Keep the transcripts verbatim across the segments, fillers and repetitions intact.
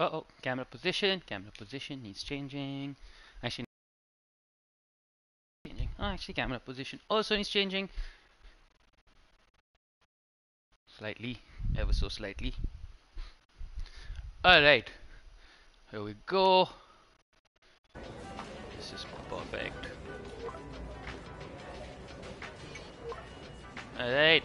Uh oh, camera position. Camera position needs changing. Actually, changing. Oh, actually, camera position also needs changing. Slightly, ever so slightly. Alright, here we go. This is perfect. Alright.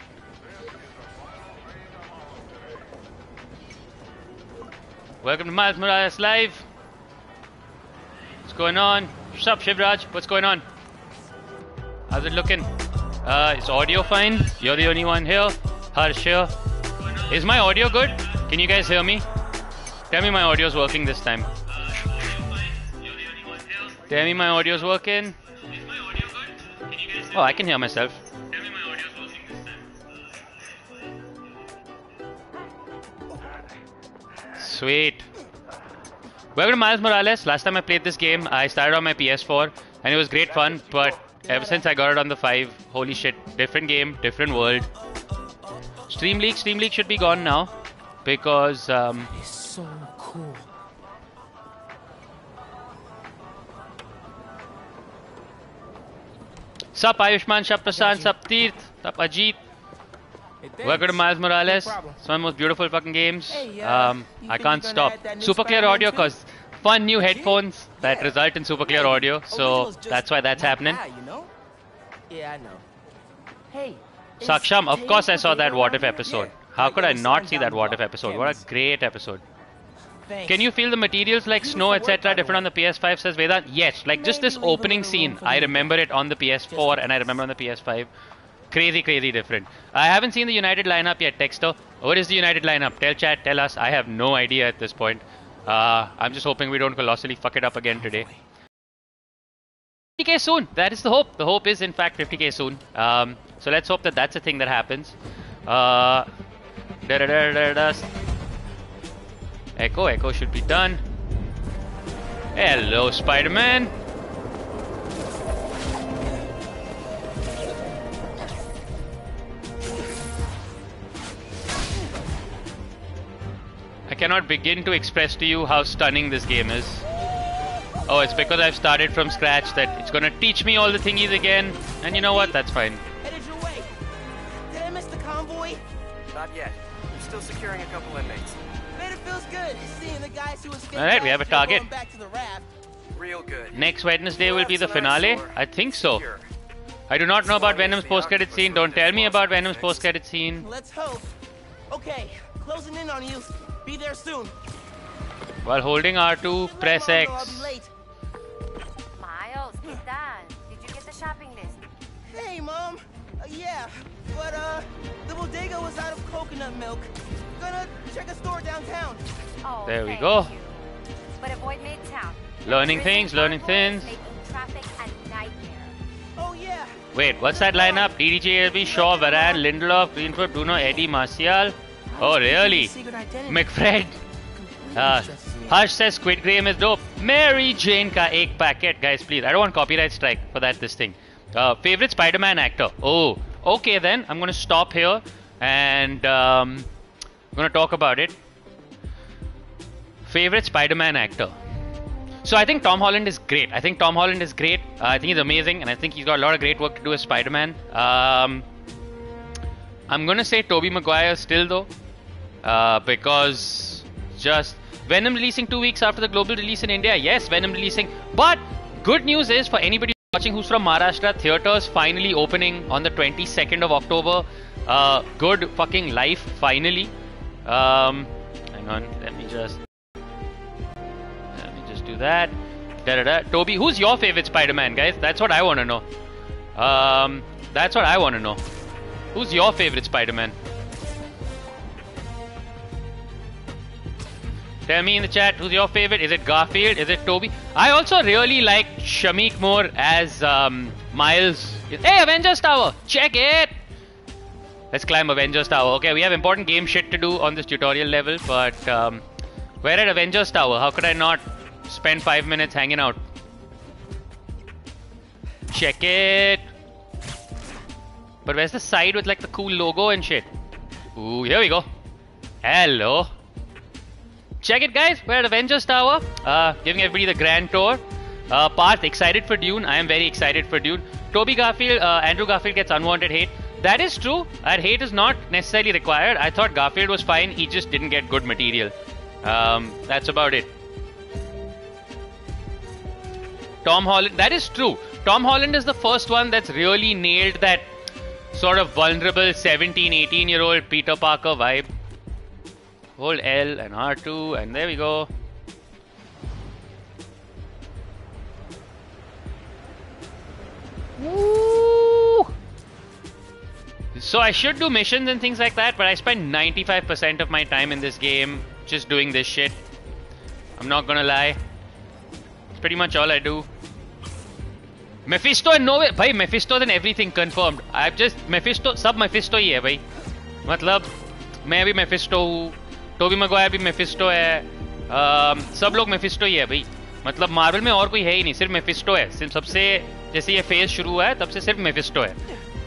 Welcome to Miles Morales Live. What's going on? What's up, Shivraj? What's going on? How's it looking? Uh, is audio fine? You're the only one here. Harsh here. Is my audio good? Can you guys hear me? Tell me my audio's working this time. Tell me my audio's working. Oh, I can hear myself. Sweet. Welcome to Miles Morales. Last time I played this game, I started on my P S four and it was great fun, but ever since I got it on the five, holy shit, different game, different world. Stream League, Stream League should be gone now because um it's so cool. Sup Ayushman, Sup Prasant, Sup Teerth, Sup Ajit. Hey, Welcome to Miles Morales. No It's one of the most beautiful fucking games. Hey, uh, um, you I think can't you're stop. gonna add that new Super clear Spiderman audio too? cause fun new headphones that Yeah. result in super clear audio. So Original's just that's why that's not happening. bad, you know? Yeah, I know. Hey. is Saksham, of course I Taylor saw that Potato What If around here? episode. Yeah. How Like, could there I was not someone see down that the What If block. episode? Can't What miss. a great episode. Thanks. Can you feel the materials like snow, Beautiful work, by et cetera the different on way. the P S five, says Vedant? Yes, like just Maybe this leave a opening little scene, room for I me remember there. it on the P S four Just in and I remember on the P S five. Crazy, crazy different. I haven't seen the United lineup yet, Texter. What is the United lineup? Tell chat, tell us. I have no idea at this point. Uh, I'm just hoping we don't colossally fuck it up again today. fifty K soon. That is the hope. The hope is in fact fifty K soon. Um, so let's hope that that's a thing that happens. Uh, da da da da da. Echo, Echo should be done. Hello, Spider-Man. I cannot begin to express to you how stunning this game is. Oh, it's because I've started from scratch that it's gonna teach me all the thingies again. And you know what? That's fine. Headed your way. Did I miss the convoy? Not yet. I'm still securing a couple inmates. Man, it feels good seeing the guys who escaped. Alright, we have a last year target. going back to the raft. Real good. Next Wednesday will be the finale? I think so. Secure. I do not know about Venom's post-credit scene. Don't tell me about Venom's post-credit scene. Let's hope. Okay, closing in on you. Be there soon. While holding R two, press Let Mom know I'll be X. late. Miles, ¿qué tal? Did you get the shopping list? Hey, Mom. Uh, yeah, but uh, the bodega was out of coconut milk. Gonna check a store downtown. Oh, There we thank go. you. But avoid Midtown. Learning Prison things, learning convoys things. Making traffic a nightmare. Oh yeah. Wait, what's that lineup? D D J L B, Shaw, Varane, Lindelof, Greenwood, Bruno, Eddie, Martial. Oh, really? Secret identity. McFred. Uh, Harsh says Squid Game is dope. Mary Jane ka ek packet. Guys, please. I don't want copyright strike for that, this thing. Uh, favorite Spider-Man actor? Oh, okay then. I'm going to stop here and um, I'm going to talk about it. Favorite Spider-Man actor? So I think Tom Holland is great. I think Tom Holland is great. Uh, I think he's amazing and I think he's got a lot of great work to do as Spider-Man. Um, I'm going to say Tobey Maguire still though. Uh, because just Venom releasing two weeks after the global release in India. Yes, Venom releasing. But good news is for anybody watching who's from Maharashtra, theaters finally opening on the twenty-second of October. Uh, good fucking life finally. Um, hang on, let me just let me just do that. Da da da. Toby, who's your favorite Spider-Man, guys? That's what I want to know. Um, that's what I want to know. Who's your favorite Spider-Man? Tell me in the chat who's your favorite. Is it Garfield? Is it Toby? I also really like Shamik Moore as um, Miles. Hey, Avengers Tower! Check it! Let's climb Avengers Tower. Okay, we have important game shit to do on this tutorial level, but um, we're at Avengers Tower. How could I not spend five minutes hanging out? Check it! But where's the side with like the cool logo and shit? Ooh, here we go. Hello. check it, guys. We're at Avengers Tower, uh, giving everybody the grand tour. Uh, Parth, excited for Dune. I am very excited for Dune. Toby Garfield, uh, Andrew Garfield gets unwanted hate. That is true. That hate is not necessarily required. I thought Garfield was fine. He just didn't get good material. Um, that's about it. Tom Holland. That is true. Tom Holland is the first one that's really nailed that sort of vulnerable seventeen, eighteen year old Peter Parker vibe. Hold L and R two, and there we go. Woo! So I should do missions and things like that, but I spend ninety-five percent of my time in this game just doing this shit. I'm not gonna lie. It's pretty much all I do. Mephisto and nowhere, bhai, Mephisto and everything confirmed. I've just Mephisto, sab Mephisto ही है भाई. मतलब मैं भी Mephisto हूँ, Toby Maguire भी Mephisto है, um, सब लोग Mephisto ही है भाई. मतलब मार्वल में और कोई है ही नहीं, सिर्फ Mephisto है. सिर्फ सबसे जैसे ये फेज शुरू हुआ है तब से सिर्फ Mephisto है.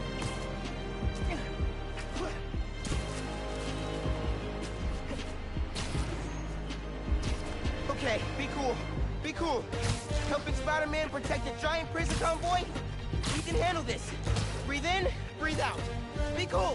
Okay, be cool. Be cool. Helping Spider-Man protect a giant prison convoy? You can handle this. Breathe in, breathe out. Be cool.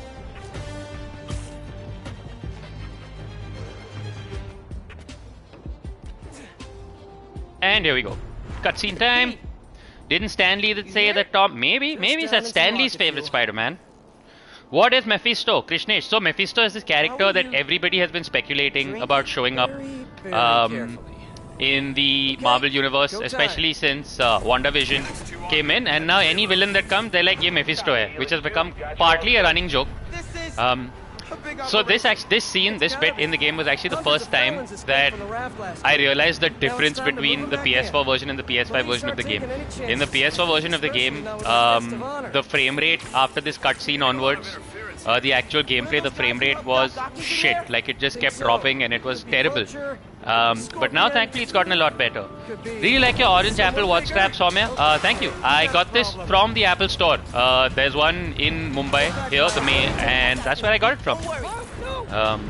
And here we go. Cutscene time. Didn't Stan Lee say that Tom... Maybe, maybe it's that Stan Lee's favorite Spider-Man. What is Mephisto? Krishnesh. So Mephisto is this character that everybody has been speculating about showing up um, in the Marvel Universe, especially since uh, WandaVision came in. And now any villain that comes, they're like, ye Mephisto hai, which has become partly a running joke. Um, So this act this scene, this bit in the game was actually the first time that I realized the difference between the P S four version and the P S five version of the game. In the P S four version of the game, um, the frame rate after this cutscene onwards, uh, the actual gameplay, the frame rate was shit. Like it just kept dropping and it was terrible. Um, but now thankfully it's gotten a lot better. Really like your orange Apple watch strap, Soumya. Uh, thank you. I got this from the Apple store. Uh, there's one in Mumbai here, the main, and that's where I got it from. Um,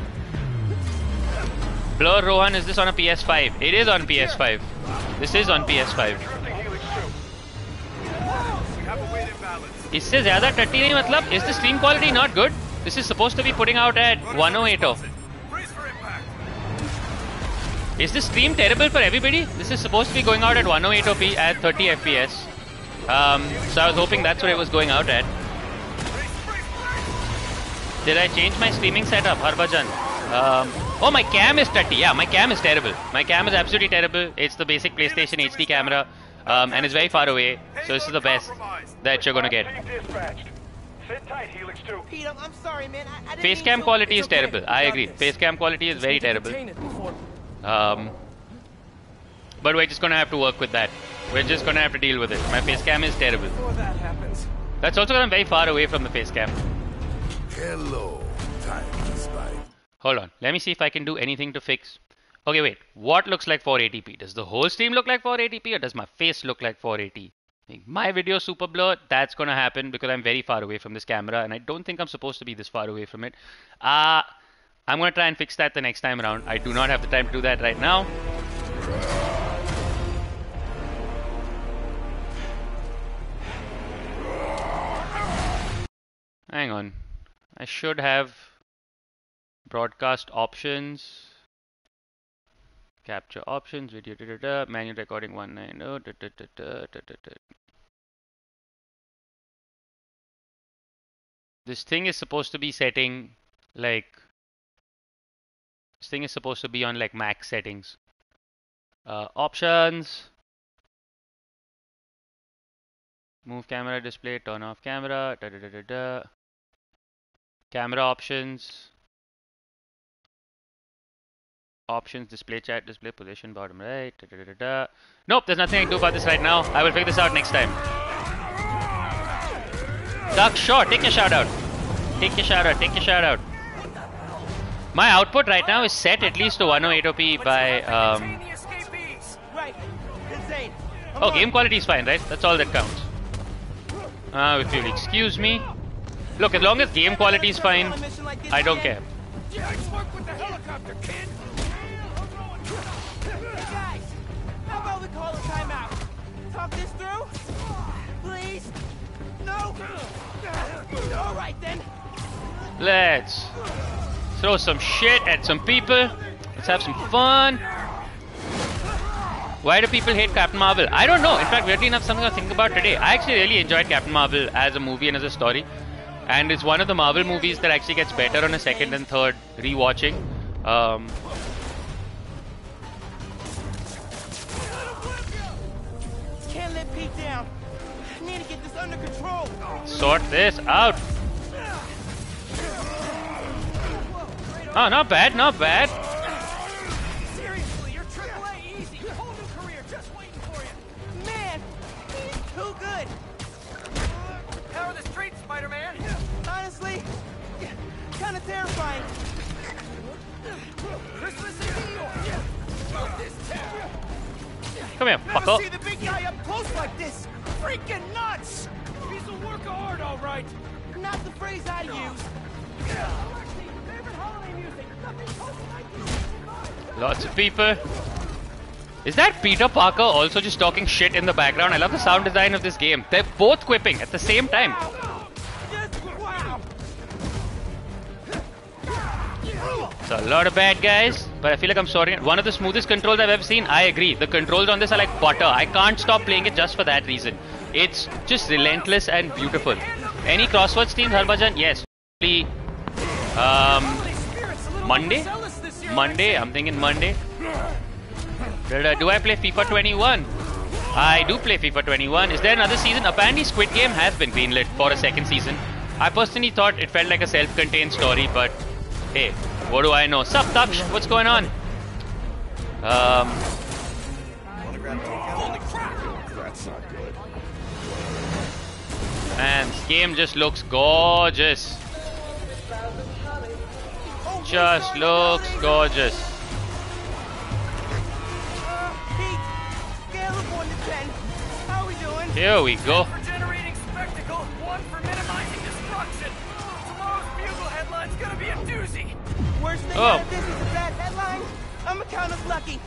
Blur Rohan, is this on a P S five? It is on P S five. This is on P S five. इससे ज़्यादा टट्टी नहीं मतलब? Is the stream quality not good? This is supposed to be putting out at ten eighty. Is this stream terrible for everybody? This is supposed to be going out at ten eighty p at thirty F P S. Um, so I was hoping that's what it was going out at. Did I change my streaming setup, Harbhajan? Um, oh, my cam is thirty. Yeah, my cam is terrible. My cam is absolutely terrible. It's the basic PlayStation H D camera, um, and it's very far away. So this is the best that you're gonna get. Pete, I'm, I'm sorry, man. I, I didn't Face mean cam to- quality It's is okay. terrible. I agree. Face cam quality is very terrible. Um, but we're just gonna have to work with that. We're just gonna have to deal with it. My face cam is terrible. Before that happens. That's also because I'm very far away from the face cam. Hello, tiny spider. Hold on. Let me see if I can do anything to fix. Okay, wait. What looks like four eighty p? Does the whole stream look like four eighty p or does my face look like four eighty? My video super blur, that's gonna happen because I'm very far away from this camera and I don't think I'm supposed to be this far away from it. Uh, I'm gonna try and fix that the next time around. I do not have the time to do that right now. Hang on. I should have broadcast options. Capture options, video, da, da, da, manual recording one ninety, da, da, da, da, da, da, da. This thing is supposed to be setting like, this thing is supposed to be on like max settings. Uh, options, move camera display, turn off camera, da, da, da, da, da. Camera options. Options, display chat, display position, bottom right. Da, da, da, da. Nope, there's nothing I can do about this right now. I will figure this out next time. Duck, sure, take your shout out. Take your shout out, take your shout out. My output right now is set at least to ten eighty p by. Um... Right. Insane. I'm Oh, on. game quality is fine, right? That's all that counts. Uh, if you'll excuse me. Look, as long as game quality is fine, I don't care. Nice work with the helicopter, kid. Hey guys, how about we call a timeout? Talk this through? Please? No? All right then. Let's throw some shit at some people. Let's have some fun. Why do people hate Captain Marvel? I don't know. In fact, weirdly enough, something I think about today. I actually really enjoyed Captain Marvel as a movie and as a story. And it's one of the Marvel movies that actually gets better on a second and third rewatching. Um, Can't let Pete down. Need to get this under control. sort this out. Oh, not bad, not bad. Seriously, you're triple A easy. Whole new career just waiting for you. Man, he's too good. How are the streets, Spider-Man? Honestly, kind of terrifying. Christmas is New About this town. Come here, Never fucker. see the big guy up close like this. Freaking nuts. He's a work of art, all right. Not the phrase I use. Lots of people. Is that Peter Parker also just talking shit in the background? I love the sound design of this game. They're both quipping at the same time. Just wow. So a lot of bad guys, but I feel like I'm sorting it. One of the smoothest controls I've ever seen. I agree. The controls on this are like butter. I can't stop playing it just for that reason. It's just relentless and beautiful. Any crossword themes, Harbhajan? Yes. Um, Monday? Monday? I'm thinking Monday. Do I play FIFA twenty-one? I do play FIFA twenty-one. Is there another season? Apparently Squid Game has been greenlit for a second season. I personally thought it felt like a self-contained story, but hey, what do I know? Sup, Taksh? What's going on? Um, That's not good. man, this game just looks gorgeous. Just looks gorgeous. Pete, scale of one to ten. How we doing? Here we go. For generating spectacle, one for minimizing destruction. Tomorrow's Bugle headline's gonna be a doozy. Worst thing Oh. out of this is a bad headline. I'ma count us lucky.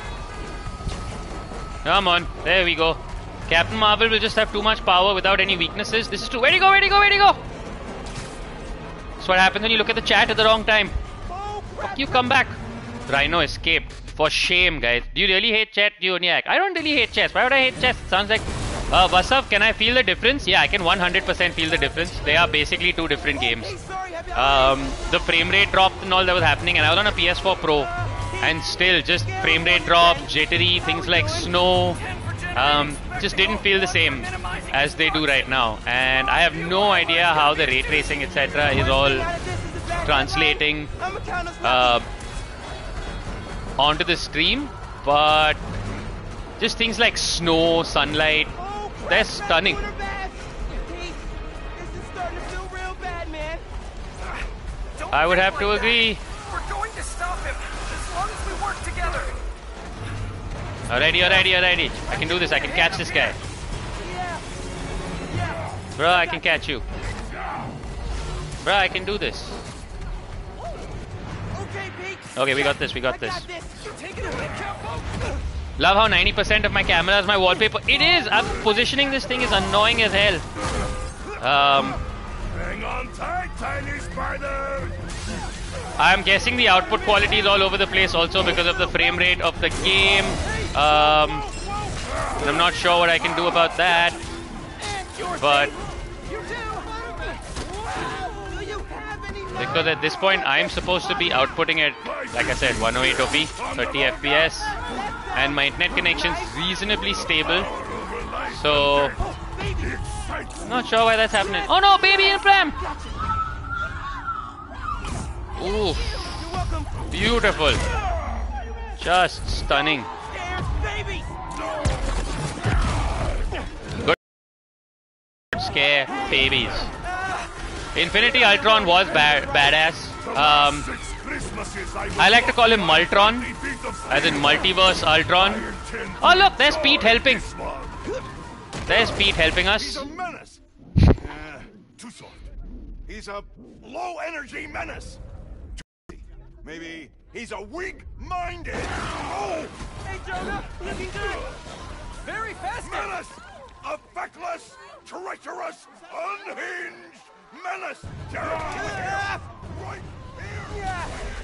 Come on, there we go. Captain Marvel will just have too much power without any weaknesses. This is true. Where'd he go? Where'd he go? Where'd he go? That's what happens when you look at the chat at the wrong time. Oh, crap. Fuck you, come back. Rhino escaped. For shame, guys. Do you really hate chess, Uniac? I don't really hate chess. Why would I hate chess? It sounds like... Uh, Vasav, can I feel the difference? Yeah, I can one hundred percent feel the difference. They are basically two different games. Hey, sorry, have you- Um, the frame rate drop and all that was happening, and I was on a P S four Pro, and still just frame rate drop, jittery, things like snow, um, just didn't feel the same as they do right now. And I have no idea how the ray tracing, et cetera, is all translating I'ma count us uh, lucky. onto the screen, but just things like snow, sunlight, Oh, crap, they're crap, stunning. good or bad? Pete, this is starting to feel real bad, man. Don't I would think have to like agree. that. We're going to stop him as long as we work together. Alrighty, alrighty, alrighty. I can do this. I can catch this guy. Yeah. Yeah. Bro, I can catch you. Bro, I can do this. Okay, Pete. Okay, we got this. We got I this. got this. Take it away, Capo. Love how ninety percent of my camera is my wallpaper. It is. I'm positioning this thing is annoying as hell. Um, Hang on tight, tiny spider! I'm guessing the output quality is all over the place also because of the frame rate of the game. Um, I'm not sure what I can do about that. But Do you have any because at this point I'm supposed to be outputting at, like I said, one oh eight O P, thirty F P S, and my internet connection's reasonably stable. So, not sure why that's happening. Oh no, baby in pram! Ooh, You're welcome. beautiful. Just stunning. Scared babies. Scare babies. Infinity Ultron was bad, badass. Um, Six Christmases I will I like to call him Multron, beat the as in Multiverse Ultron. Oh look, there's Pete helping. There's Pete helping He's us. a menace. Uh, too soft. He's a low-energy menace. Maybe He's a weak-minded. Oh! Hey, Jonah, looking good. Very festive. Menace! A feckless, treacherous, unhinged menace! Ah! Right here! Yeah.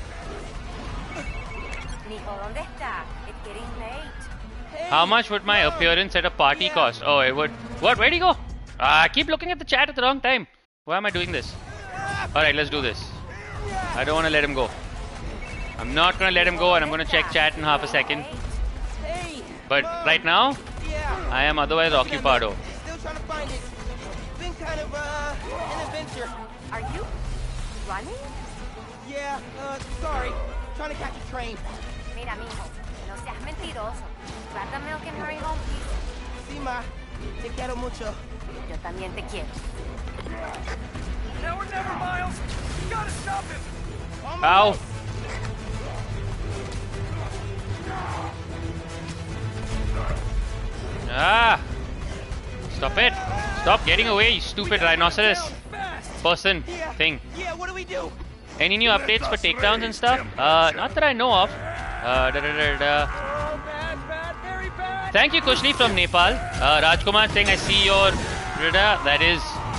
Nico, ¿dónde está? It's getting late. Hey, How much would my Mom. appearance at a party Yeah. cost? Oh, it would. What? Where'd he go? Ah, I keep looking at the chat at the wrong time. Why am I doing this? Alright, let's do this. I don't want to let him go. I'm not going to let him go, and I'm going to check chat in half a second. Hey. But Mom. right now, Yeah. I am otherwise occupado. Still trying to find it. Been kind of uh an adventure. Are you running? Yeah. Uh, sorry. Trying to catch a train. Mira, mijo, no seas mentiroso. Grab the milk and hurry home, please. Sí, ma. Te quiero mucho. Yo también te quiero. Now or never, Miles. You gotta stop him. On my Ow. way. Ah! Stop it! Stop getting away, you stupid rhinoceros Fast. person Yeah. thing. Yeah. What do we do? Any new updates for takedowns and stuff? Uh, not that I know of. Uh, da, da, da, da. Oh, bad, bad, very bad. Thank you, Kushli from Nepal. Uh, Rajkumar saying, I see your. Da, da, that is.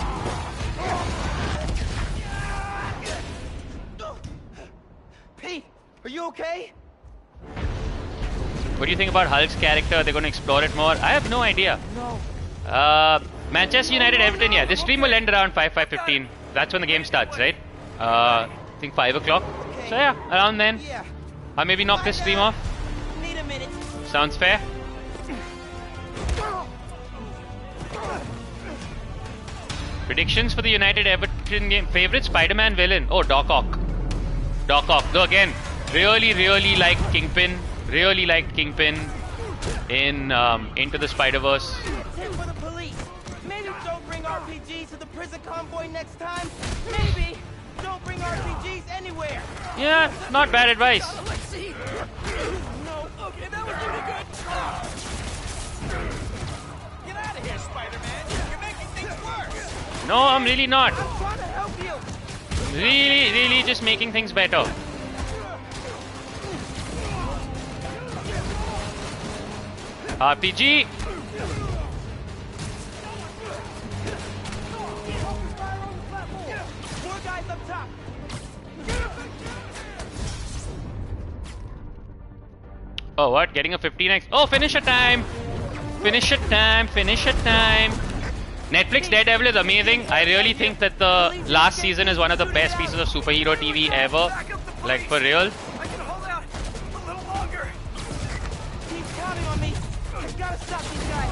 Pete, are you okay? What do you think about Hulk's character? They're going to explore it more? I have no idea. No. Uh, Manchester United, Everton, yeah. This stream will end around five, five fifteen. That's when the game starts, right? Uh, I think five o'clock. Okay. So yeah, around then. Yeah. I'll maybe knock this stream off. Need a minute. Sounds fair. Predictions for the United Everton game. Favorite Spider-Man villain? Oh, Doc Ock. Doc Ock. Though again, really, really liked Kingpin. Really liked Kingpin in um, Into the Spider-Verse. Tip for the police. Maybe don't bring R P Gs to the prison convoy next time. Maybe don't bring R P Gs anywhere. Yeah, not bad advice. Let's see. No. Okay, that was pretty good. Get out of here, Spider-Man. You're making things worse. No, I'm really not. I'm trying to help you. Really, really just making things better. R P G. More guys up top. Oh, what? Getting a fifteen x? Oh, finisher time! Finisher time, finisher time. Netflix Daredevil is amazing. I really think that the last season is one of the best pieces of superhero T V ever. Like, for real. I can hold out a little longer. Keep counting on me. I gotta stop these guys.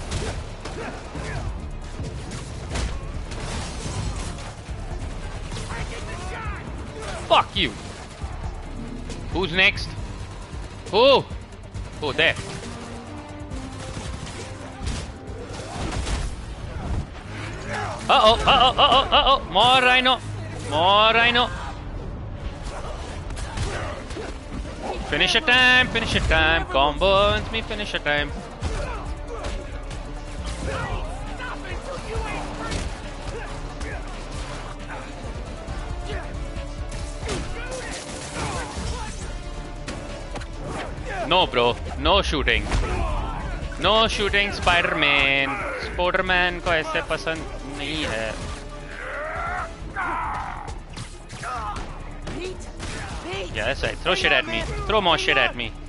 Fuck you. Who's next? Who? Oh, there. Uh-oh, uh-oh, uh-oh, uh-oh. More rhino. More rhino. Finisher time, finisher time. Combos me, finisher time. No, bro. No shooting. No shooting, Spider-Man. Spider-Man को ऐसे पसंद नहीं है. Pete. Pete. Yeah, that's right. Throw shit at me. Throw more shit at me.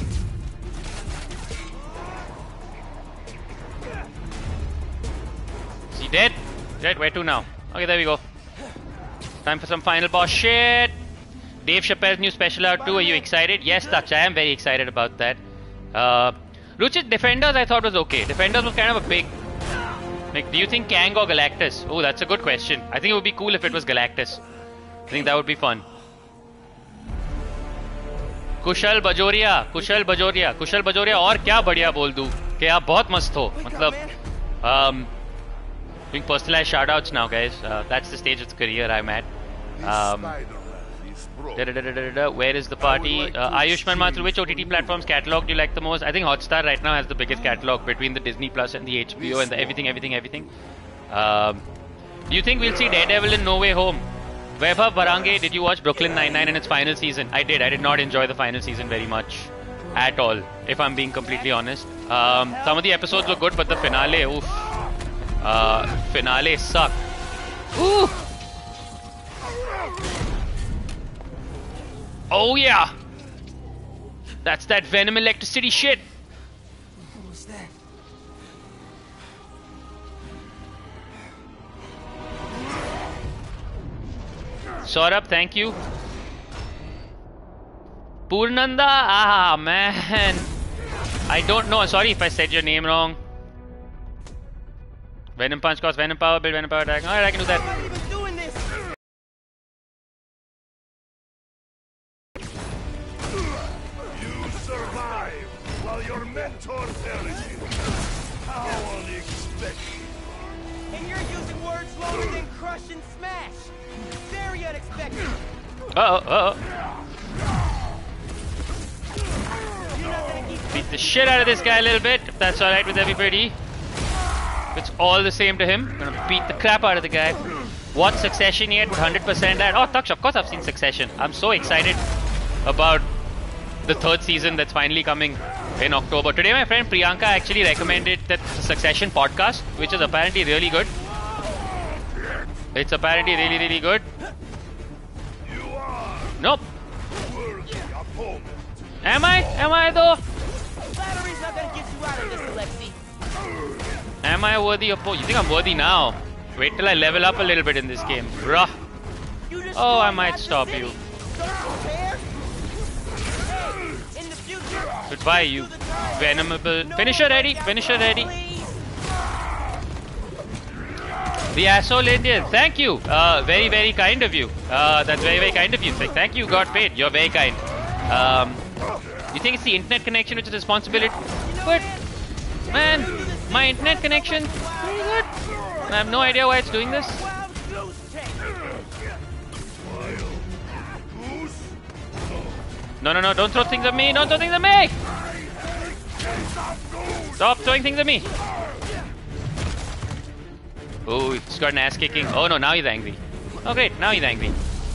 Is he dead? Dead? Where to now? Okay, there we go. Time for some final boss shit. Dave Chappelle's new special out too. Are you excited? Yes, Daksh, I am very excited about that. Uh, Ruchit, Defenders I thought was okay. Defenders was kind of a big... Like, do you think Kang or Galactus? Oh, that's a good question. I think it would be cool if it was Galactus. I think that would be fun. कुशल बजोरिया कुशल बजोरिया कुशल बजोरिया और क्या बढ़िया बोल दूं कि आप बहुत मस्त हो मतलब um, doing personalized shoutouts now guys uh, that's the stage of the career I'm at um, da, da, da, da, da, da. Where is the party uh, Ayushman Mathur, which O T T platforms catalog do you like the most? I think Hotstar right now has the biggest catalog between the Disney Plus and the H B O and the everything everything everything um, do you think we'll see Daredevil in No Way Home? Vaibhav Barange, did you watch Brooklyn Nine-Nine in its final season? I did. I did not enjoy the final season very much. At all. If I'm being completely honest. Um, some of the episodes were good, but the finale, oof. Uh, finale sucked. Ooh! Oh yeah! That's that Venom electricity shit! What was that? Saurabh, thank you. Purnanda, ah man. I don't know. Sorry if I said your name wrong. Venom punch cost Venom power, build Venom power attack. Alright, I can do that. I'm not even doing this. You survive while your mentor perishes. How unexpected. And you're using words longer than crush and smash. Very unexpected. Uh oh, uh oh. You're not gonna keep Beat the shit out of this guy a little bit, if that's alright with everybody. If it's all the same to him, I'm gonna beat the crap out of the guy. Watch Succession yet? one hundred percent that. Oh, Taksh, of course I've seen Succession. I'm so excited about the third season that's finally coming in October. Today my friend Priyanka actually recommended that Succession podcast, which is apparently really good. It's apparently really, really good. You are Nope. worthy opponent. Am I? Am I though? Flattery's not gonna get you out of this, Alexi. Am I worthy of... You think I'm worthy now? Wait till I level up a little bit in this game. Bruh. You Oh, I destroyed might half the stop city. you. Don't you care? Hey, in the future, Goodbye, you do the time. venomable... No Finisher ready? more Finisher ready? please. The asshole Indian. Thank you. Uh, very, very kind of you. Uh, that's very, very kind of you. Like, thank you, God paid. You're very kind. Um, you think it's the internet connection which is responsibility? But, man, my internet connection, pretty good. And I have no idea why it's doing this. Wild goose chase. Goose? No, no, no, don't throw things at me. Don't throw things at me. Stop throwing things at me. Oh, he's got an ass kicking. Oh no, now he's angry. Oh great, now he's angry.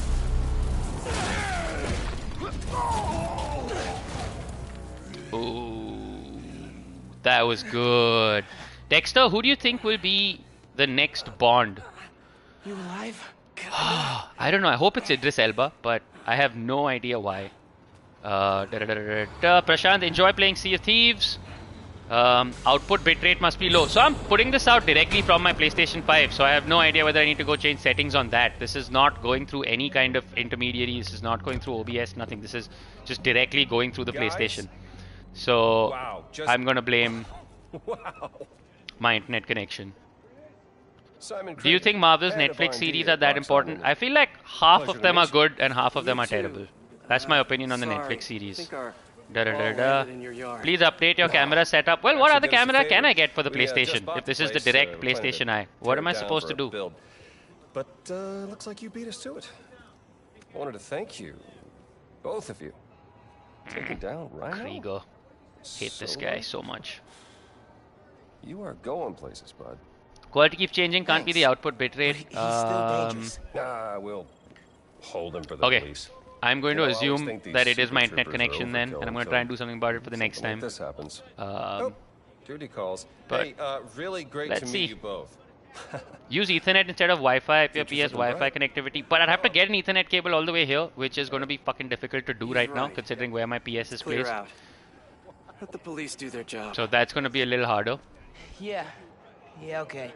Oh, that was good. Dexter, who do you think will be the next Bond? You alive? I don't know. I hope it's Idris Elba, but I have no idea why. Uh, da, da, da, da, da. Prashant, enjoy playing Sea of Thieves. Um, output bitrate must be low. So I'm putting this out directly from my PlayStation five. So I have no idea whether I need to go change settings on that. This is not going through any kind of intermediary. This is not going through O B S, nothing. This is just directly going through the Guys? PlayStation. So Wow, just- I'm going to blame Wow. my internet connection. Simon Do you think Marvel's head of Netflix R and D series at are that Box important? Office. I feel like half Pleasure of to them meet are you. good and half of them You are too. terrible. That's my opinion on the Sorry. Netflix series. I think our Da, da, da, ball da. landed in your yard. Please update your camera setup. Well, what Actually, other do us a camera can favor. I get for the We, uh, just PlayStation? bought If this the is the place, direct uh, we're planning PlayStation to Eye, what tear am it I down supposed for to a do? build. But uh, looks like you beat us to it. I wanted to thank you, both of you. Taking down Rhino. Krieger. Hate this So guy nice. so much. You are going places, bud. Quality keeps changing, can't be the Thanks. output But bitrate. he- he's still Um, dangerous. Nah, we'll hold him for the okay. police. I'm going You to know, I always assume think these that it is my super internet troopers are connection then, overkill and I'm going to until try and do something about it for the next something time. like this happens. Um, oh, duty calls. but Hey, uh, really great let's to see. meet you both. Use Ethernet instead of Wi-Fi if your P S Interested in Wi-Fi Brian? connectivity. But I'd have to get an Ethernet cable all the way here, which is going to be fucking difficult to do He's right now, right. considering where my P S is Clear placed. out. Let the police do their job. So that's going to be a little harder. Yeah. Yeah, okay.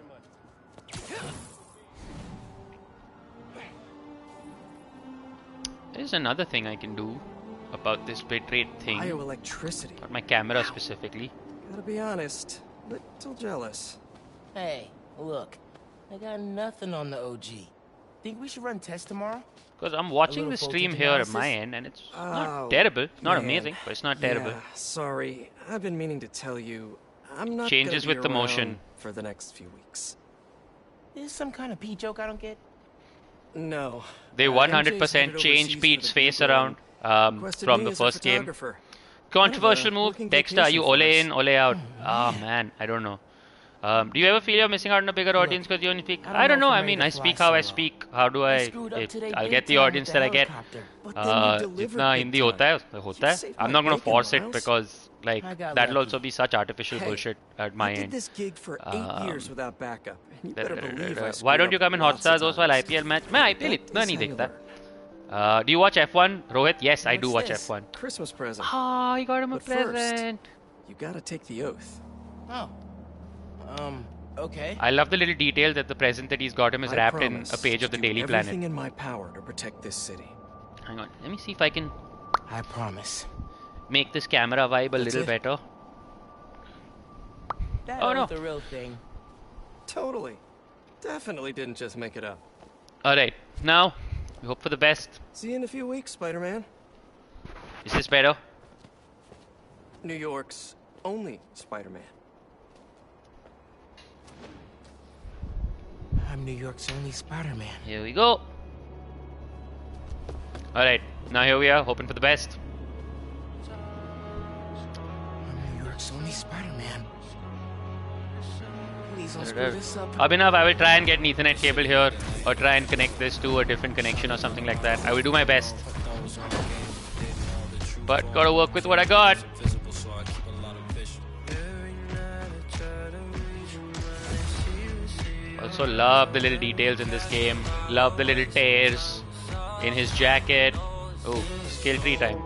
There's another thing I can do about this bitrate thing. Bioelectricity. About my camera specifically. Gotta be honest, little jealous. Hey, look. I got nothing on the O G. Think we should run tests tomorrow? Because I'm watching little the stream voltage here at analysis? my end, and it's not Oh, terrible. It's not man. amazing, but it's not terrible. Yeah, sorry. I've been meaning to tell you. I'm not Changes gonna be with the motion. around for the next few weeks. Is this some kind of pee joke I don't get? No. They Uh, one hundred M J's percent headed changed overseas Pete's for the face Bugle around and um, requested from me the as a first game. photographer. Controversial Kind of a move. working Dexter, are you vacation ole for us. in, ole out? Ah, man, I don't know. Um, do you ever feel you're missing out on a bigger audience because you only speak? I don't I don't know know. if I I'm mean, ready I to speak fly how I solo. speak. How do I? I screwed up It, today I'll big get the time audience with that the I get. helicopter. But then you Uh, delivered जितना big Hindi time. होता है उतना होता है. saved I'm my not gonna bacon, force it Miles. because like I got that'll lucky. also be such artificial Hey, bullshit at my I did end. this gig for eight Um, years without backup. And you Da- better da- da- da- believe da. I Why screwed don't you up come and lots hotstar of those while times. I P L match? मैं I P L That इतना is नहीं how you देखता. learn. Uh, do you watch F one, Rohit? Yes, I do watch What's this? F one. Christmas present. Ah, he got him a But first- present. You gotta take the oath. Oh. Um, okay. I love the little detail that the present that he's got him is I wrapped in promise a page of to the do Daily everything Planet. in my power to protect this city. Hang on, let me see if I can I promise. make this camera vibe a That's little it? better. That Oh, was no. the real thing. Totally. Definitely didn't just make it up. Alright, now, we hope for the best. See you in a few weeks, Spider-Man. Is this better? New York's only Spider-Man. I'm New York's only Spider-Man. Here we go. Alright, now here we are, hoping for the best. I'm New York's only Spider-Man. Please don't screw this up. Abhinav, I will try and get an Ethernet cable here, or try and connect this to a different connection or something like that. I will do my best. But gotta work with what I got. Also love the little details in this game. Love the little tears in his jacket. Oh, skill tree time.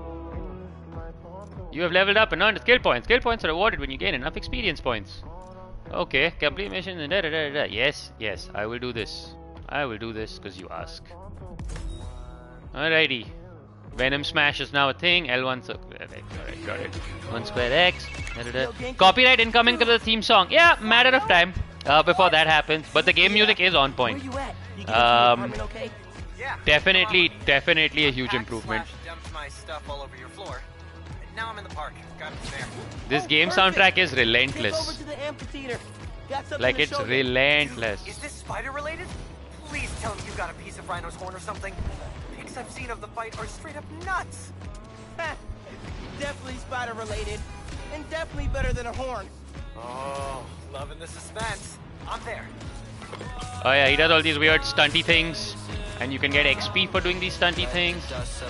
You have leveled up and earned skill points. Skill points are awarded when you gain enough experience points. Okay, complete mission. Da, da, da, da. Yes, yes, I will do this. I will do this because you ask. Alrighty. Venom Smash is now a thing. L one circle. Alright, got it. one square X. Da, da, da. Copyright incoming to the theme song. Yeah, matter of time uh, before that happens. But the game music is on point. Where you at? You get Um, into the apartment okay? Yeah. Definitely, Probably. definitely a huge Hacked improvement. slash dumped my stuff all over your floor. Now I'm in the park. Got it there. This Oh, game perfect. soundtrack is Take over relentless. to the amphitheater. Got something Like to it's show you. relentless. Is this spider related? Please tell me you got a piece of Rhino's horn or something. Pics I've seen of the fight are straight up nuts. Definitely spider related. And definitely better than a horn. Oh, loving the suspense. I'm there. Oh yeah, he does all these weird stunty things. And you can get X P for doing these stunty things.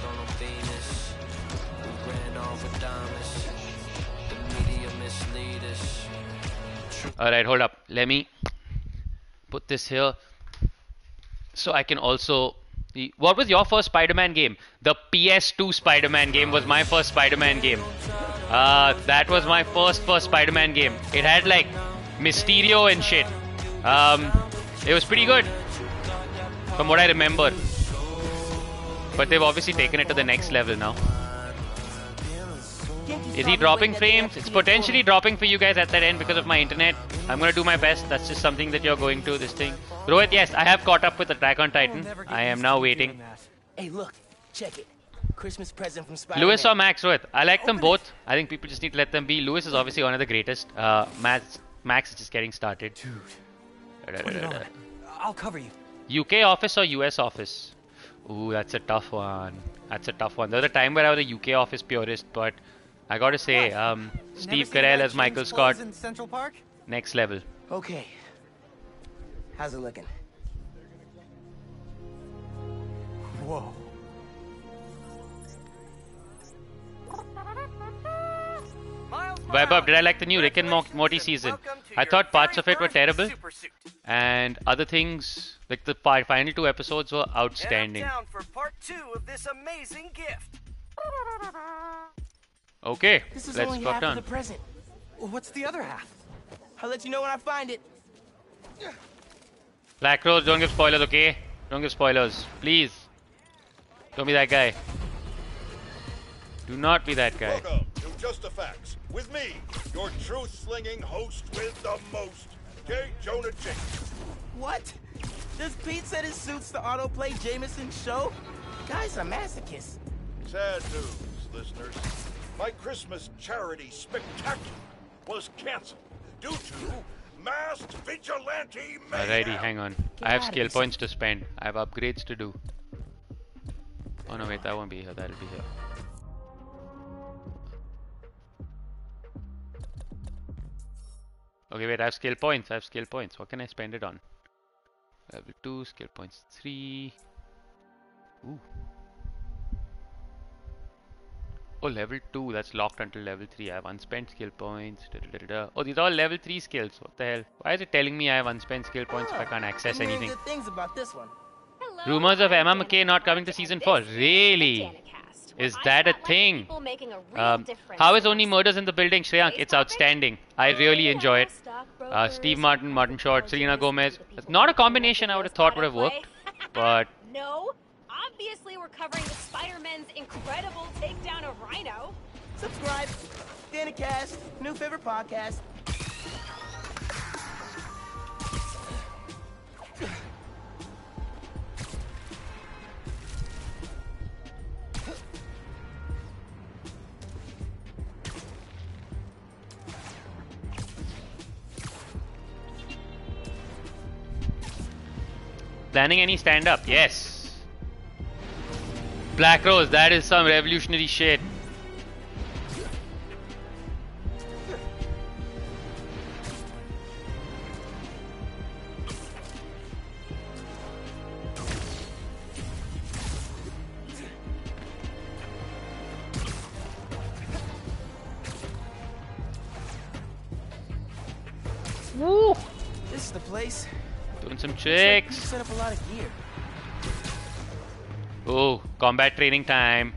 Alright, hold up. Let me put this here. So I can also... What was your first Spider-Man game? The P S two Spider-Man game was my first Spider-Man game. Uh, that was my first first Spider-Man game. It had like Mysterio and shit. Um, it was pretty good. From what I remember. But they've obviously taken it to the next level now. Is he dropping frames? It's potentially dropping for you guys at that end because of my internet. I'm gonna do my best. That's just something that you're going to, this thing. Rohit, yes, I have caught up with Attack on Titan. I am now waiting. Hey, look. Check it. Christmas present from Spider-Man. Lewis or Max, Rohit? I like them both. I think people just need to let them be. Lewis is obviously one of the greatest. Uh, Max, Max is just getting started. Dude, put it on. I'll cover you. U K office or U S office? Ooh, that's a tough one. That's a tough one. There was a time where I was a U K office purist, but I gotta say, um, Steve Carell as Michael Scott, in Central Park? next level. Okay. How's it looking? Whoa. Miles Vibe up, did I like the new Rick and Mor- Morty season? I thought parts of it were terrible, and other things, like the fi- final two episodes, were outstanding. down for part two of this amazing gift. Okay, This is let's only drop half down. of the present. What's the other half? I'll let you know when I find it. Black Rose, don't give spoilers, okay? Don't give spoilers, please. Don't be that guy. Do not be that guy. Welcome to Just the Facts with me, your truth-slinging host with the most, J. Jonah James. What? Does Pete set his suits to autoplay Jameson's show? Guy's a masochist. Sad news, listeners. My Christmas charity spectacular was canceled due to masked vigilante mayhem. Alrighty, hang on. I have skill points to spend. I have upgrades to do. Oh no, wait, that won't be here. That'll be here. Okay, wait, I have skill points. I have skill points. What can I spend it on? Level two, skill points three. Ooh. Oh, level two. That's locked until level three. I have unspent skill points. Da, da, da, da. Oh, these are all level three skills. What the hell? Why is it telling me I have unspent skill points if I can't access I'm hearing anything? good things about this one. Hello, Rumors of I'm Emma Danica McKay not coming to Cast, season and four. this Really? is the Danicast, where Is I that a spotlight the thing? people making a real Um, difference how is in Only our Murders in the Building, Shreyank? Today's It's topic? outstanding. I really enjoy it. Uh, Steve Martin, Martin Short, Selena Gomez. It's not a combination I would have thought would have worked, but No, obviously we're covering the Spider-Man's incredible takedown of Rhino. Subscribe. Danicast, new favorite podcast. planning any stand-up? Yes. Black Rose, that is some revolutionary shit. Woo! This is the place. Doing some Looks like you tricks. set up a lot of gear. Oh, combat training time.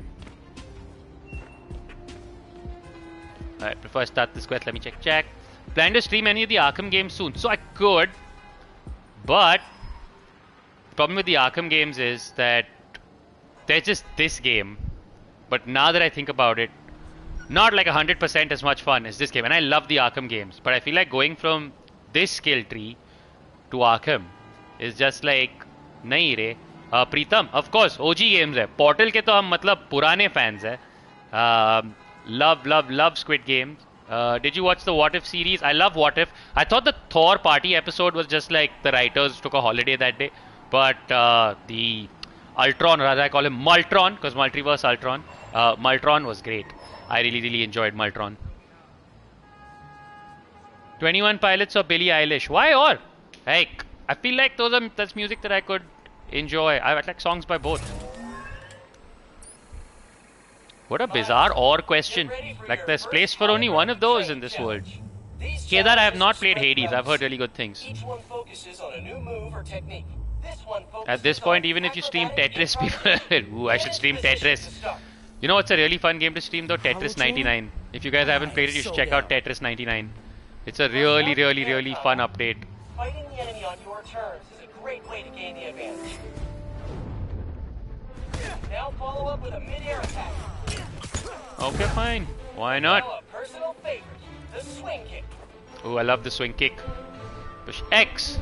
Alright, before I start this quest, let me check. Check. Plan to stream any of the Arkham games soon. So I could, but the problem with the Arkham games is that there's just this game. But now that I think about it, not like one hundred percent as much fun as this game. And I love the Arkham games, but I feel like going from this skill tree to Arkham is just like, nahi re. Uh, Pritam, of course, O G games है. Portal के तो हम मतलब पुराने fans हैं. Um, love, love, love Squid Games. Uh, did you watch the What If series? I love What If. I thought the Thor party episode was just like the writers took a holiday that day. But uh, the Ultron, or rather I call him Multron, because Multiverse Ultron. Uh, Multron was great. I really, really enjoyed Multron. twenty-one Pilots or Billie Eilish? Why or? Like, I feel like those are that's music that I could enjoy. I like songs by both. What a bizarre or question. Like there's place for only one of those in this world. Kedar, I have not played Hades. I've heard really good things. Each one focuses on a new move or technique. This one At this point, even if you stream Tetris, people... Ooh, I should stream Tetris. You know what's a really fun game to stream though? Tetris ninety-nine. If you guys haven't played it, you should check out Tetris ninety-nine. It's a really, really, really fun update. Fighting the enemy on your terms is a great way to gain the advantage. Now follow up with a mid-air attack. Okay, fine. Why Now not? a personal favorite, the swing kick. Ooh, I love the swing kick. Push X.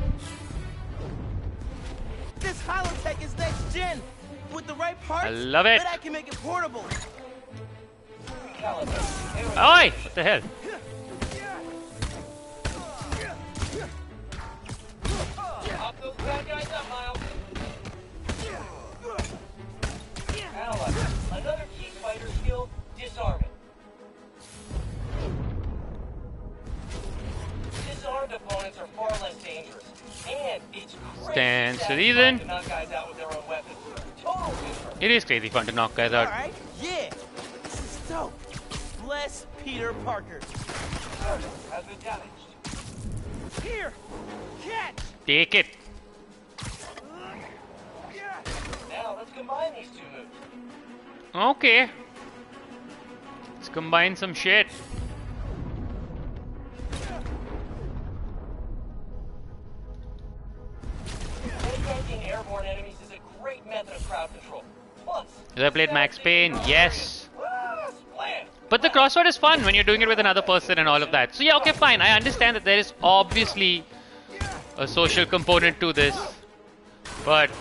This holotech is next gen. With the right parts, I love it. bet I can make it portable. Oi! What the hell? Pop those bad guys up, Miles. Now, another key fighter skill, disarming. Disarmed opponents are far less dangerous. And it's crazy Stands to satisfying reason. to knock guys out with their own weapons. Total difference. It is crazy fun to knock guys out. Alright, yeah. This is dope. Bless Peter Parker. Has been damaged. Here! Catch! Take it. Now let's combine these two moves. Okay. Let's combine some shit. Tanking airborne enemies is a great method of crowd control. Plus, Have I played Max Payne? Yes. Plan. But the crossword is fun when you're doing it with another person and all of that. So yeah, okay, fine. I understand that there is obviously a social component to this. But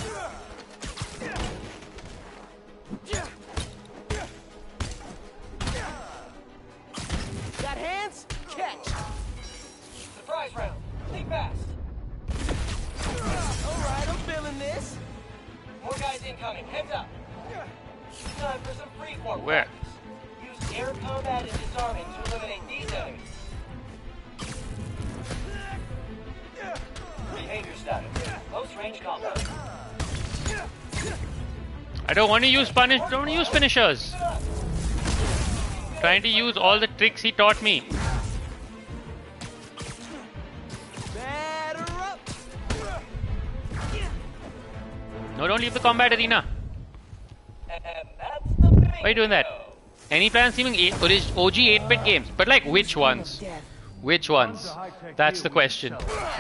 Got hands? Catch! Surprise round. Think fast. Alright, I'm feeling this. More guys incoming. Heads up. Time for some freeform Where? practice. Use air combat and disarming to eliminate these enemies. I don't want to use punish. Don't want to use finishers. Trying to use all the tricks he taught me. Batter up. No, don't leave the combat arena. Why are you doing that? Any plans seeming O G eight bit games? But like which ones? Which ones? That's the question.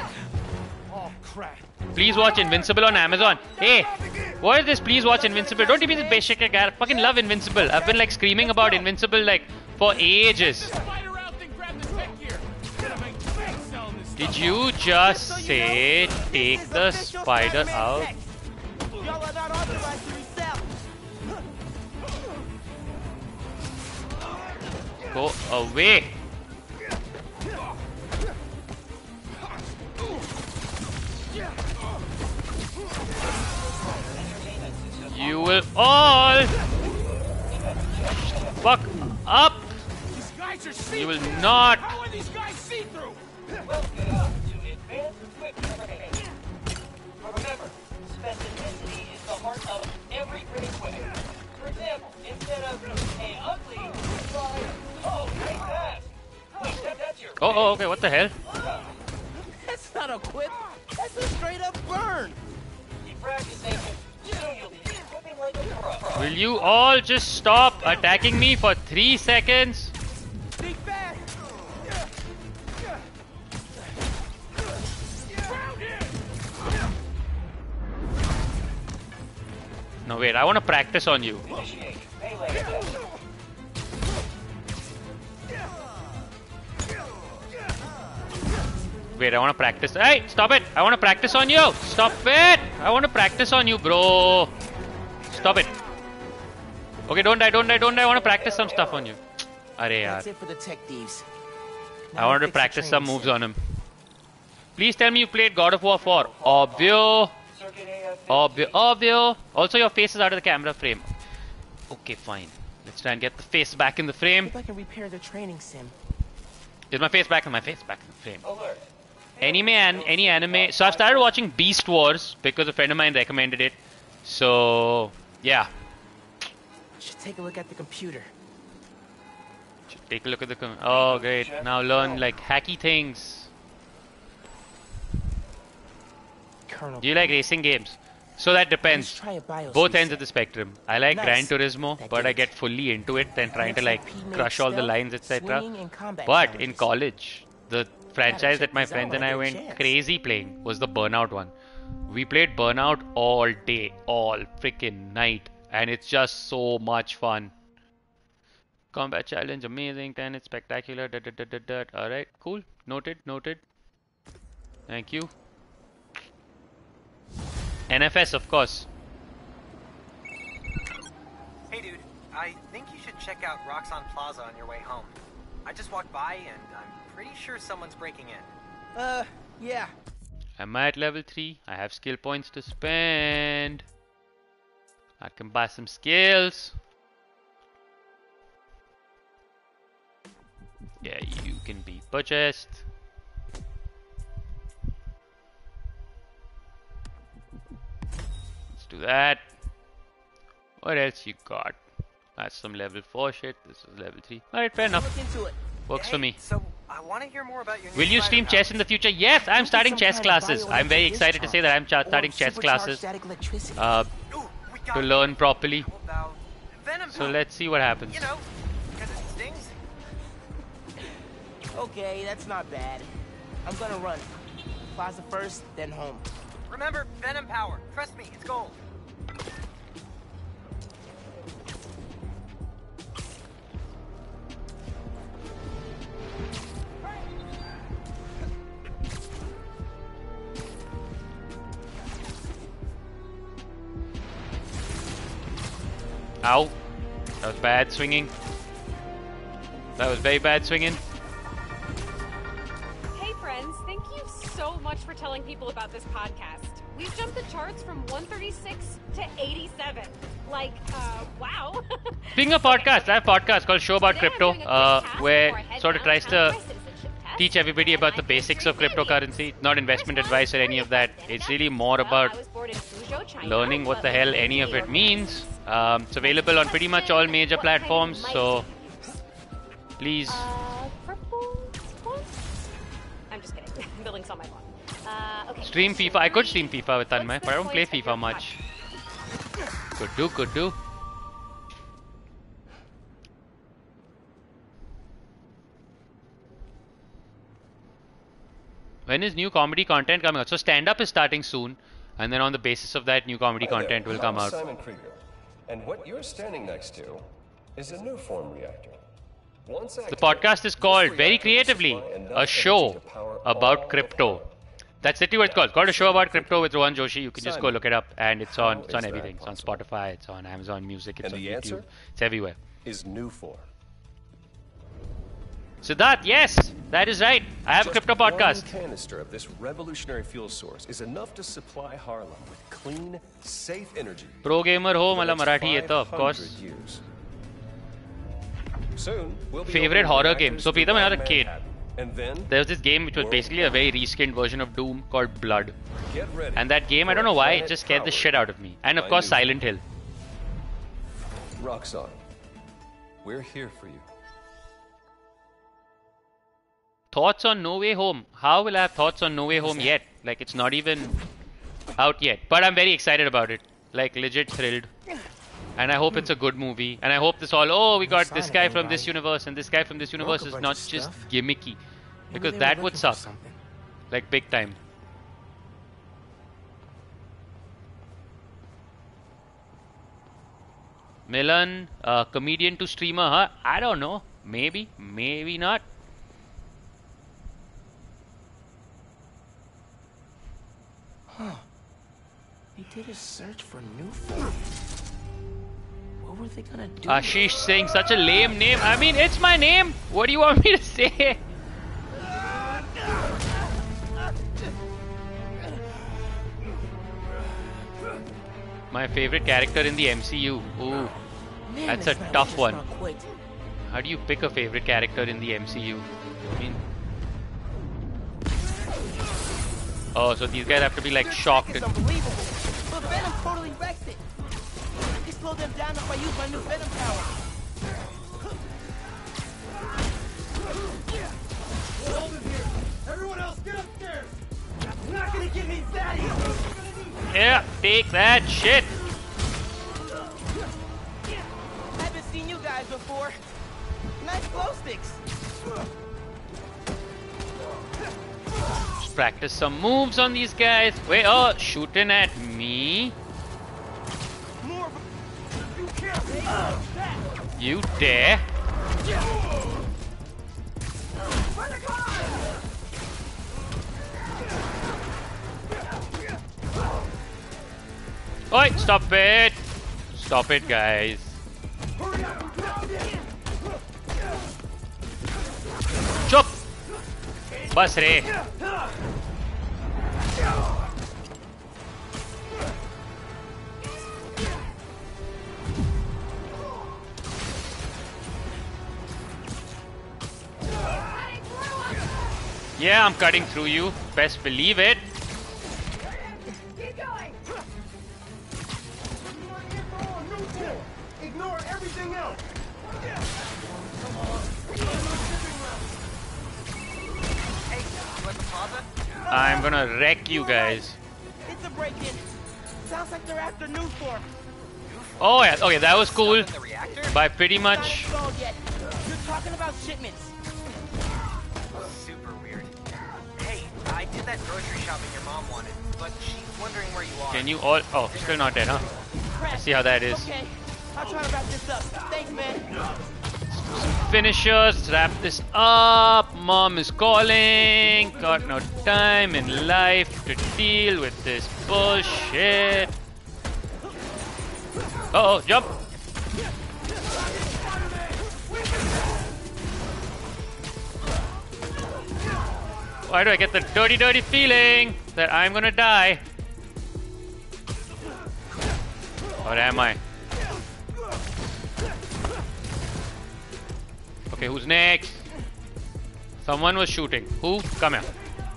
Please watch Invincible on Amazon. Hey, what is this? Please watch Invincible. Don't give me this basic guy. I fucking love Invincible. I've been like screaming about Invincible like for ages. Did you just say take the spider out? Y'all are not authorized to resell. Go away. You will all fuck up. These guys are see-through. You will not. How are these guys see-through? Remember, specificity is the heart of every great way. For example, instead of a ugly, try, oh, great pass. Wait, that, that's your Oh, oh, okay. What the hell? That's not a quip. That's a straight up burn. Keep practicing. Soon you'll be equipping like a pro. Will you all just stop attacking me for three seconds? Big fat. No, wait. I want to practice on you. Wait, I want to practice. Hey, stop it! I want to practice on you! Stop it! I want to practice on you, bro! Stop it. Okay, don't die, don't die, don't die. I want to practice some stuff on you. Arey yaar. That's it for the tech thieves. I wanted to practice some moves on him. Please tell me you played God of War four. Obvio. Obvio. Obvio. Also, your face is out of the camera frame. Okay, fine. Let's try and get the face back in the frame. If I can repair the training sim. Is my face back in my face back in the frame? Anime and any anime. So I've started watching Beast Wars because a friend of mine recommended it. So yeah. Should take a look at the computer. Should take a look at the com oh great. Now learn like hacky things. Colonel. Do you like racing games? So that depends. Let's try a bios Both ends reset. of the spectrum. I like Nice. Gran Turismo, That but did I it. get fully into it and trying to like X R P made crush all the stealth, lines, et cetera. swinging, and combat But in challenges. college, the franchise that my check these friends out and I when I get a went chance. crazy playing was the Burnout one. We played Burnout all day, all freaking night, and it's just so much fun. Combat challenge, amazing, ten, it's spectacular. Da, da, da, da, da. All right, cool, noted, noted. Thank you. N F S, of course. Hey dude, I think you should check out Roxxon Plaza on your way home. I just walked by and I'm pretty sure someone's breaking in. Uh, yeah. I'm at level three. I have skill points to spend. I can buy some skills. Yeah, you can be purchased. Let's do that. What else you got? That's some level four shit. This is level three. Alright, fair enough. Look into it. Works Hey, for me. So, I want to hear more about your new Will you spider stream chess powers. in the future? Yes, I'm Maybe starting some chess kind of classes. I'm very bioelectric excited to say that I'm cha- or starting chess supercharged classes static electricity. uh, Ooh, we got to it. learn properly. How about venom So powder? let's see what happens. You know, because it stings. Okay, that's not bad. I'm gonna run. Plaza first, then home. Remember, venom power. Trust me, it's gold. Ow. That was bad swinging. That was very bad swinging. Hey friends, thank you so much for telling people about this podcast. We've jumped the charts from one thirty-six to eighty-seven. Like, uh, wow. Speaking of podcasts, I have a podcast called Show About Today I'm Crypto, doing a quick uh, task where before I head sort of down tries pass to my citizenship test. teach everybody about the basics of cryptocurrency. Not investment advice or any of that. It's really more about learning what the hell any of it means. Um, it's available on pretty much all major platforms, so please. Uh, purple one? I'm just kidding. Building's on my phone. Uh, okay. Stream FIFA. I could stream FIFA with Tanmay, but I don't play FIFA much. Could do, could do. When is new comedy content coming out? So stand-up is starting soon, and then on the basis of that, new comedy Hi content there. will come I'm out. Simon Krieger, and what you're standing next to is a new form reactor. Once The activated, podcast is this called, very reactor will creatively, supply enough a energy show to power all about the crypto. power. That's literally what it's called. It's called a show about crypto with Rohan Joshi. You can just go Simon, look it up, and it's on, how it's on is that everything. It's on possible? Spotify, it's on Amazon Music, it's And on the YouTube. answer? It's everywhere. Is new form. Siddharth, yes, that is right. I have a Just crypto podcast. One canister of this revolutionary fuel source is enough to supply Harlem with clean, safe energy. Pro gamer ho, for the mala next Marathi hai to, of five course. hundred years. Soon, we'll be Favorite opening horror reactors game. So, through Peter, when I was a Manhattan. kid, And then, there was this game which was basically a very reskinned version of Doom called Blood. get ready And that game, I for don't a know why, it planet just scared the powered shit out of me. And of by course, new Silent Hill. Roxanne, we're here for you. Thoughts on No Way Home? How will I have thoughts on No Way Home yet? Like, it's not even out yet. But I'm very excited about it. Like, legit thrilled. And I hope it's a good movie. And I hope this all, oh, we got this guy from this universe and this guy from this universe is not just gimmicky. Because that would suck. Like, big time. Milan, uh, comedian to streamer, huh? I don't know. Maybe, maybe not. Huh. He did a search for new form. What were they gonna do? Ashish saying such a lame name. I mean, it's my name. What do you want me to say? My favorite character in the M C U. Ooh, Man, that's this a man tough just one. not quit. How do you pick a favorite character in the M C U? I mean, oh, so these guys have to be like shocked. It's And unbelievable. But Venom totally wrecked it. He slowed them down if I use my new Venom power. Everyone else, get upstairs! You're not gonna get me that yeah, take that shit. Haven't seen you guys before. Nice glow sticks. Just practice some moves on these guys. Wait, oh, shooting at me. More of a... You can't... You dare? Oi, stop it! Stop it, guys. Chup! Bas re. Yeah, I'm cutting through you. Best believe it. Ignore everything else! Hey, you at the plaza? I'm gonna wreck you guys. It's a break-in. Sounds like they're after new form. Oh yeah, okay, that was cool. In the reactor? By pretty Not much. installed yet. You're talking about shipments. Super weird. Hey, I did that grocery shopping your mom wanted, but she's wondering where you are. Can you all? Oh, still not dead, huh? Crap. See how that is. Okay, I'll try to wrap this up. Thanks, man. Finishers, wrap this up. Mom is calling. Got no time in life to deal with this bullshit. Uh oh, jump. Why do I get the dirty, dirty feeling that I'm gonna die? Or am I? Okay, who's next? Someone was shooting. Who? Come here.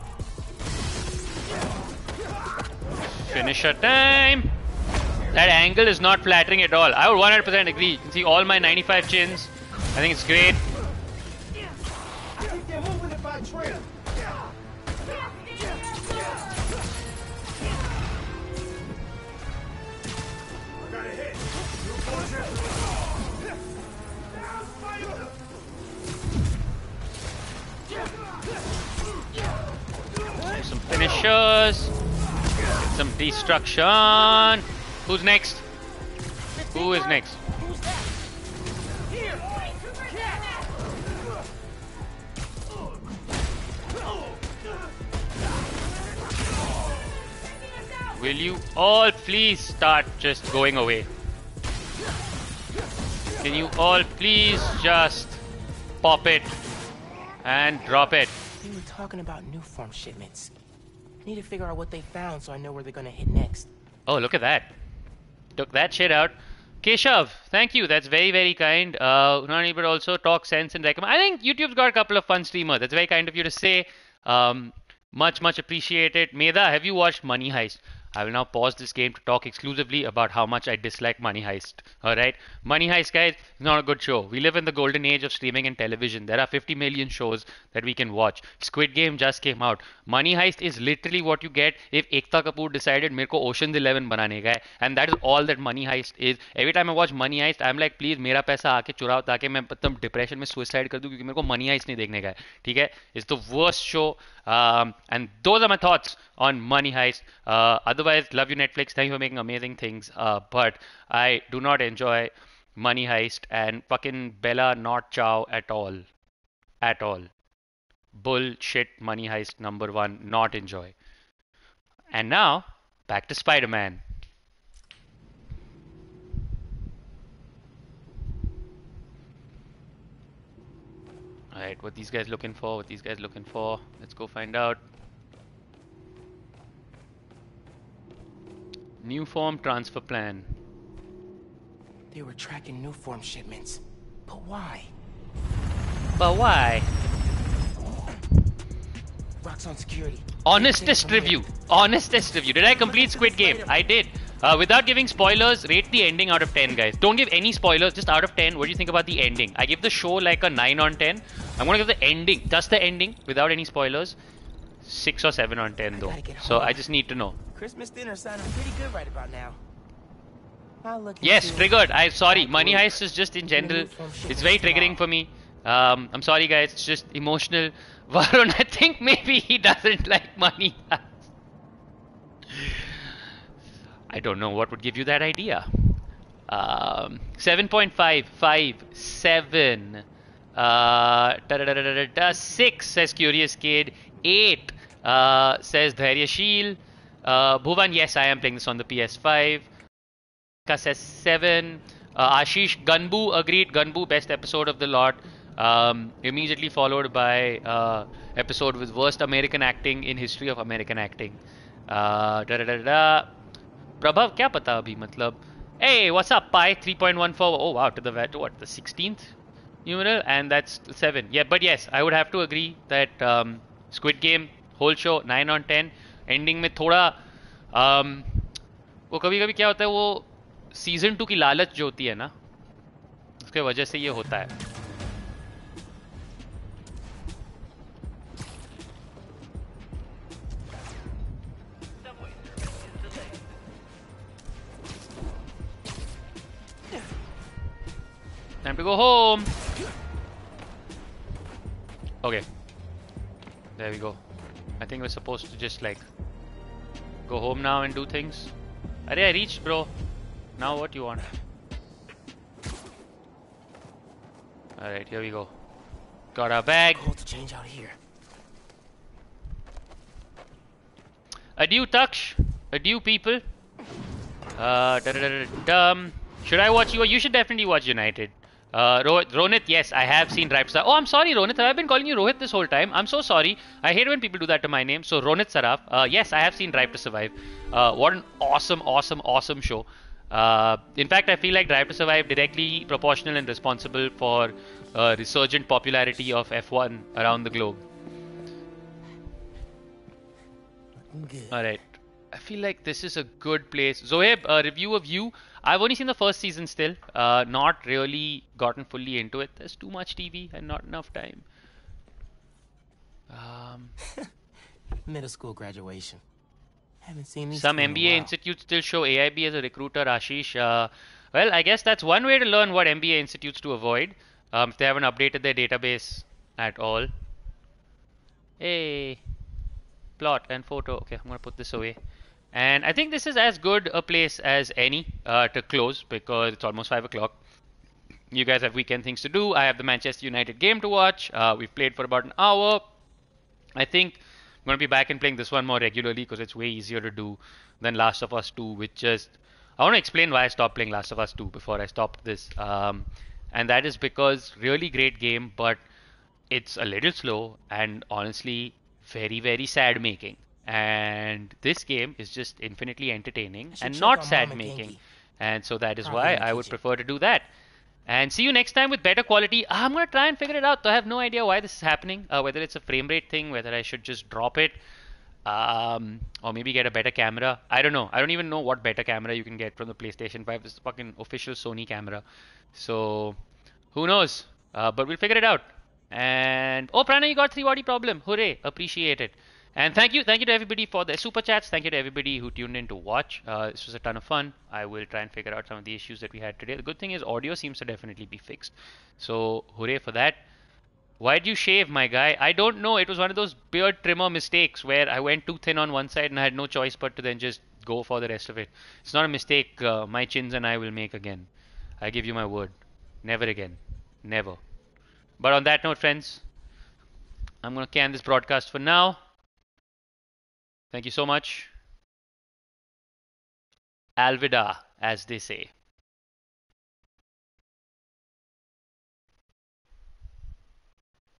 Finisher time. That angle is not flattering at all. I would one hundred percent agree. You can see all my ninety-five chins. I think it's great. I think they're moving if I trip. Some finishers. Some destruction. Who's next? Who is next? Will you all please start just going away? Can you all please just pop it and drop it? We were talking about new form shipments. I need to figure out what they found so I know where they're gonna hit next. Oh, look at that. Took that shit out. Keshav, thank you. That's very, very kind. Uh, Unani, but also talk sense and recommend. I think YouTube's got a couple of fun streamers. That's very kind of you to say. Um, much, much appreciated. Meda, have you watched Money Heist? I will now pause this game to talk exclusively about how much I dislike Money Heist. Alright? Money Heist, guys, is not a good show. We live in the golden age of streaming and television. There are fifty million shows that we can watch. Squid Game just came out. Money Heist is literally what you get if Ekta Kapoor decided मेरे को Ocean's eleven बनाने का है. And that is all that Money Heist is. Every time I watch Money Heist, I'm like, please मेरा पैसा आके चुराओ ताकि मैं मतलब डिप्रेशन में सुसाइड कर दूं क्योंकि मेरे को Money Heist नहीं देखने का है. ठीक है? It's the worst show. Um, and those are my thoughts on Money Heist. Uh, otherwise, love you Netflix. Thank you for making amazing things. Uh, but I do not enjoy Money Heist and fucking Bella not Chow at all. At all. Bullshit Money Heist number one. Not enjoy. And now, back to Spider-Man. Alright, what these guys looking for? What these guys looking for? Let's go find out. New form transfer plan. They were tracking new form shipments. But why? But why? Rocks on security. Honestest review. Honestest review. Did I complete Squid Game? I did. Uh, without giving spoilers, rate the ending out of ten, guys. Don't give any spoilers, just out of ten. What do you think about the ending? I give the show like a nine on ten. I'm gonna give the ending, just the ending, without any spoilers, six or seven on ten though. So I just need to know. Christmas dinner sounding pretty good right about now. I'll look Yes, into triggered. I'm sorry. Money Heist is just in general, it's very triggering for me. Um, I'm sorry, guys. It's just emotional. Varun, I think maybe he doesn't like Money Heist. I don't know what would give you that idea. Um, seven point five, five, seven. Uh, da, da, da, da, da, da, six says Curious Kid. eight uh, says Dhairyasheel. Uh, Bhuvan, yes, I am playing this on the P S five. Ka says seven. Uh, Ashish, Gunbu agreed. Gunbu, best episode of the lot. Um, immediately followed by uh, episode with worst American acting in history of American acting. Uh, da da da da. Prabhav, क्या पता अभी मतलब? Hey, what's up? Pi three point one four. Oh wow, to the what the sixteenth numeral, and that's seven. Yeah, but yes, I would have to agree that um, Squid Game whole show nine on ten. Ending में थोड़ा um, वो कभी-कभी क्या होता है वो season two की लालच जो होती है ना, उसके वजह से ये होता है. Time to go home. Okay. There we go. I think we're supposed to just like go home now and do things. Arey, I reached, bro. Now what you want? Alright, here we go. Got our bag. Cool to change out here. Adieu, Taksh. Adieu, people. Uh, da, da, da, da, da. Should I watch you? You should definitely watch United. Uh, Rohit, Ronit, yes, I have seen Drive to Survive. Oh, I'm sorry, Ronit. I've been calling you Rohit this whole time. I'm so sorry. I hate when people do that to my name. So, Ronit Saraf. Uh, yes, I have seen Drive to Survive. Uh, what an awesome, awesome, awesome show. Uh, in fact, I feel like Drive to Survive directly proportional and responsible for uh, resurgent popularity of F one around the globe. Alright. I feel like this is a good place. Zoeb, a review of you. I've only seen the first season still. Uh, not really gotten fully into it. There's too much T V and not enough time. Um, Middle school graduation. Haven't seen these some two in M B A a while. institutes still show A I B as a recruiter, Ashish. Uh, well, I guess that's one way to learn what M B A institutes to avoid um, if they haven't updated their database at all. Hey, plot and photo. Okay, I'm gonna put this away. And I think this is as good a place as any uh, to close because it's almost five o'clock. You guys have weekend things to do. I have the Manchester United game to watch. Uh, we've played for about an hour. I think I'm going to be back and playing this one more regularly because it's way easier to do than Last of Us two, which just... I want to explain why I stopped playing Last of Us two before I stopped this. Um, and that is because really great game, but it's a little slow and honestly very, very sad making. And this game is just infinitely entertaining and not sad making. And so that is why I would prefer to do that. And see you next time with better quality. I'm going to try and figure it out. I have no idea why this is happening. Uh, whether it's a frame rate thing, whether I should just drop it. Um, or maybe get a better camera. I don't know. I don't even know what better camera you can get from the PlayStation five. This is fucking official Sony camera. So, who knows? Uh, but we'll figure it out. And, oh, Prana, you got three body problem. Hooray. Appreciate it. And thank you, thank you to everybody for the super chats. Thank you to everybody who tuned in to watch. Uh, this was a ton of fun. I will try and figure out some of the issues that we had today. The good thing is audio seems to definitely be fixed. So hooray for that. Why'd you shave, my guy? I don't know. It was one of those beard trimmer mistakes where I went too thin on one side and I had no choice but to then just go for the rest of it. It's not a mistake uh, my chins and I will make again. I give you my word. Never again. Never. But on that note, friends, I'm going to can this broadcast for now. Thank you so much. Alvida, as they say.